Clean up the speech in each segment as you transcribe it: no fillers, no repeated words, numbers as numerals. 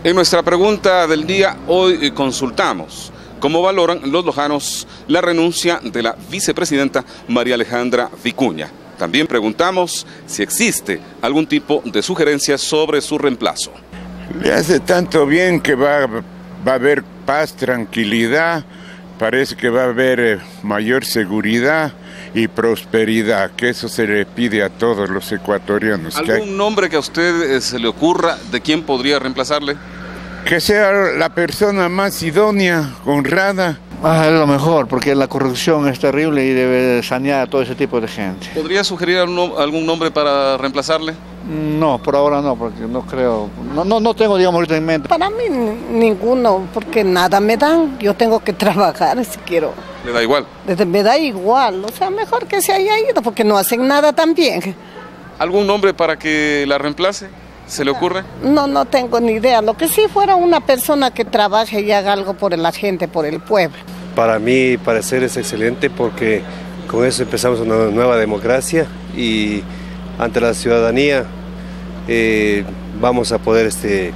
En nuestra pregunta del día, hoy consultamos cómo valoran los lojanos la renuncia de la vicepresidenta María Alejandra Vicuña. También preguntamos si existe algún tipo de sugerencia sobre su reemplazo. Le hace tanto bien que va a haber paz, tranquilidad, parece que va a haber mayor seguridad y prosperidad, que eso se le pide a todos los ecuatorianos. ¿Algún nombre que a usted se le ocurra de quién podría reemplazarle? Que sea la persona más idónea, honrada. Es lo mejor, porque la corrupción es terrible y debe sanear a todo ese tipo de gente. ¿Podría sugerir algún nombre para reemplazarle? No, por ahora no, porque no creo, no tengo, digamos, ahorita en mente. Para mí ninguno, porque nada me dan, yo tengo que trabajar si quiero. ¿Le da igual? Me da igual, o sea, mejor que se haya ido, porque no hacen nada también. ¿Algún nombre para que la reemplace? ¿Se le ocurre? No tengo ni idea, lo que sí fuera una persona que trabaje y haga algo por la gente, por el pueblo. Para mí, parecer es excelente porque con eso empezamos una nueva democracia y ante la ciudadanía vamos a poder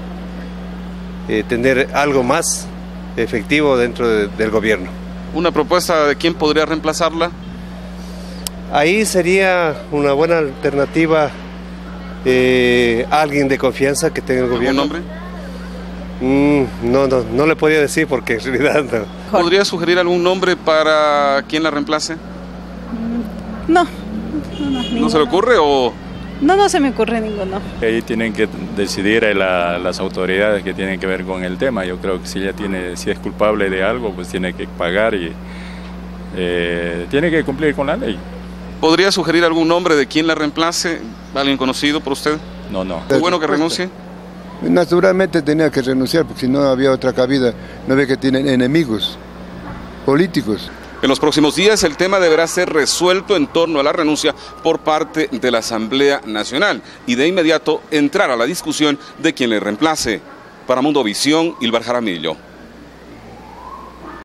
tener algo más efectivo dentro del gobierno. ¿Una propuesta de quién podría reemplazarla? Ahí sería una buena alternativa alguien de confianza que tenga el gobierno. ¿Algún nombre? No le podría decir porque en realidad no. ¿Podría sugerir algún nombre para quien la reemplace? No se le ocurre o...? No se me ocurre ninguno. Ahí tienen que decidir las autoridades que tienen que ver con el tema. Yo creo que si es culpable de algo, pues tiene que pagar y tiene que cumplir con la ley. ¿Podría sugerir algún nombre de quien la reemplace? ¿Alguien conocido por usted? No. ¿Es bueno que renuncie? Naturalmente tenía que renunciar, porque si no había otra cabida. No ve que tienen enemigos políticos. En los próximos días el tema deberá ser resuelto en torno a la renuncia por parte de la Asamblea Nacional y de inmediato entrar a la discusión de quien le reemplace. Para Mundovisión, Ilvar Jaramillo.